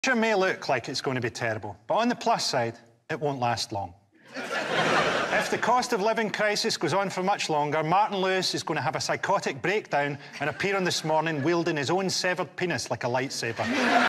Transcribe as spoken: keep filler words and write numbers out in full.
It may look like it's going to be terrible, but on the plus side, it won't last long. If the cost of living crisis goes on for much longer, Martin Lewis is going to have a psychotic breakdown and appear on This Morning wielding his own severed penis like a lightsaber.